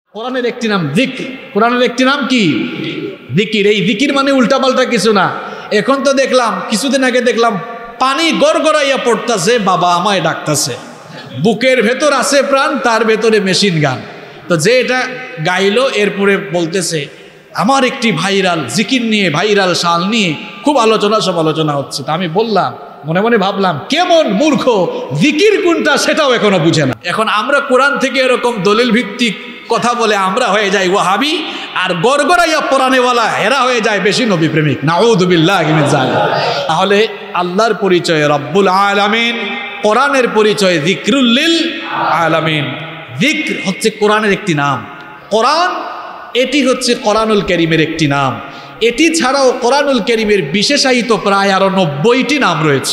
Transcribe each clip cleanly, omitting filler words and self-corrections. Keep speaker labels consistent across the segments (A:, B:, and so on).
A: কোরআনের একটি নাম যিকর। কোরআনের একটি নাম কি? যিকির। এই যিকির মানে উল্টাপাল্টা কিছু না। এখন তো দেখলাম, কিছুদিন আগে দেখলাম পানি গড়গড়াইয়া পড়তাছে, বাবা আমায় ডাকতাছে, বুকের ভেতর আছে প্রাণ, তার ভেতরে মেশিন গান। তো যে এটা গাইলো এরপরে বলতেছে আমার একটি ভাইরাল জিকির নিয়ে, ভাইরাল শাল নিয়ে খুব আলোচনা সমালোচনা হচ্ছে। তা আমি বললাম, মনে মনে ভাবলাম কেমন মূর্খ, জিকির কোনটা সেটাও এখনো বুঝে না। এখন আমরা কোরআন থেকে এরকম দলিল ভিত্তিক কথা বলে আমরা হয়ে যাই ওয়াহাবি, আর গড়গড়াইয়া পরানেওয়ালা এরা হয়ে যায় বেশি নবী প্রেমিক। নাউযু বিল্লাহি মিন যালিক। তাহলে আল্লাহর পরিচয় রব্বুল আলামিন, কোরআনের পরিচয় যিকরুল লিল আলামিন। যিকর হচ্ছে কোরআনের একটি নাম। কোরআন এটি হচ্ছে কোরআনুল কারীমের একটি নাম। এটি ছাড়াও কোরআনুল কারীমের বিশেষায়িত প্রায় আরো 90টি নাম রয়েছে।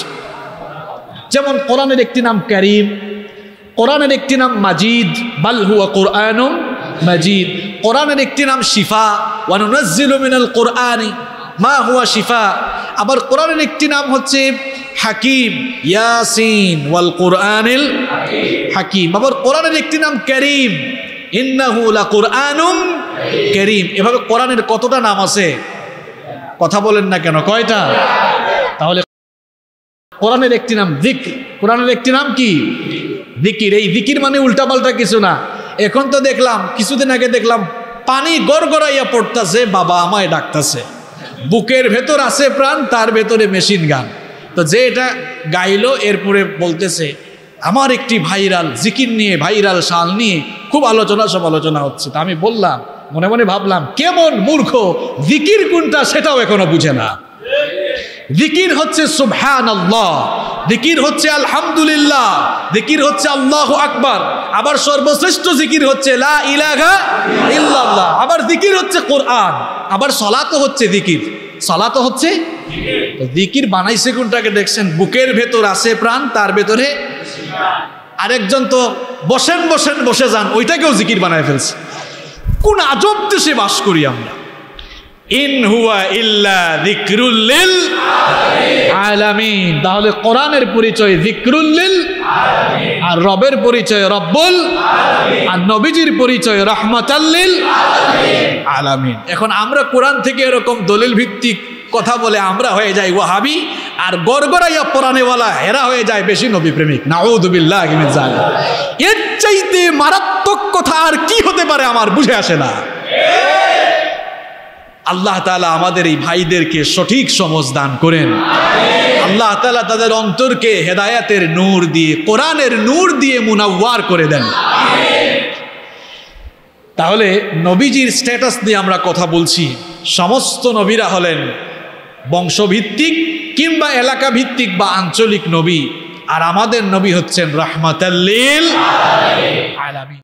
A: যেমন কোরআনের একটি নাম কারীম, কোরআনের একটি নাম মাজিদ, বাল হুয়া কুরআনুম মাজিদ। কোরআনের একটি নাম শিফা, ওয়া নুনাজ্জিলু মিনাল কুরআনি মা হুয়া শিফা। আবার কোরআনের একটি নাম হচ্ছে হাকিম, ইয়াসিন ওয়াল কুরআনিল হাকিম। আবার কোরআনের একটি নাম কারীম, ইন্নাহু লাকুরআনুম কারীম। এভাবে কোরআনের কতটা নাম আছে? কথা বলেন না কেন, কয়টা? তাহলে কোরআনের একটি নাম যিকর। কোরআনের একটি নাম কি? যিকির। এই যিকির মানে উল্টাপাল্টা কিছু না। এখন তো দেখলাম, কিছুদিন আগে দেখলাম পানি গড়গড়াইয়া পড়তাছে, বাবা আমায় ডাকতাছে, বুকের ভেতর আছে প্রাণ, তার ভেতরে মেশিন গান। তো যে এটা গাইলো এরপরে বলতেছে আমার একটি ভাইরাল জিকির নিয়ে, ভাইরাল শাল নিয়ে খুব আলোচনা সমালোচনা হচ্ছে। তা আমি বললাম, মনে মনে ভাবলাম কেমন মূর্খ, জিকির কোনটা সেটাও এখনো বুঝে না। যিকির হচ্ছে সুবহানাল্লাহ, যিকির হচ্ছে আলহামদুলিল্লাহ, যিকির হচ্ছে আল্লাহু আকবার। আবার সর্বশ্রেষ্ঠ যিকির হচ্ছে লা ইলাহা ইল্লাল্লাহ। আবার যিকির হচ্ছে কোরআন। আবার সালাতও হচ্ছে যিকির। সালাতও হচ্ছে যিকির। বানাইছে কোনটাকে দেখছেন? বুকের ভেতর আছে প্রাণ, তার ভেতরে। আরেকজন তো বসেন বসেন বসে যান, ওইটাকেও যিকির বানায় ফেলছে। কোন আজব দেশে বাস করি আমরা। ইন হুয়া ইল্লা যিকরুল লিল আলামিন। তাহলে কোরআনের পরিচয় যিকরুল লিল আলামিন, আর রবের পরিচয় রব্বুল আলামিন, আর নবীজির পরিচয় রাহমাতাল লিল আলামিন। এখন আমরা কোরআন থেকে এরকম দলিল ভিত্তিক কথা বলে আমরা হয়ে যাই ওয়াহাবি, আর গড়গড়াইয়া পরানেওয়ালা এরা হয়ে যায় বেশি নবী প্রেমিক। নাউযু বিল্লাহি মিন যালিক। এর চাইতে মারাত্মক কথা আর কি হতে পারে আমার বুঝে আসে না। আল্লাহ তাআলা আমাদের এই ভাইদেরকে সঠিক সমঝ দান করেন। আল্লাহ তাআলা তাদের অন্তরকে হেদায়েতের নূর দিয়ে, কোরআনের নূর দিয়ে মুনাওয়ার করে দেন। তাহলে নবীজির স্ট্যাটাস নিয়ে আমরা কথা বলছি। সমস্ত নবীরা হলেন বংশভিত্তিক কিংবা এলাকা ভিত্তিক বা আঞ্চলিক নবী, আর আমাদের নবী হচ্ছেন রাহমাতাল লিল আলামিন।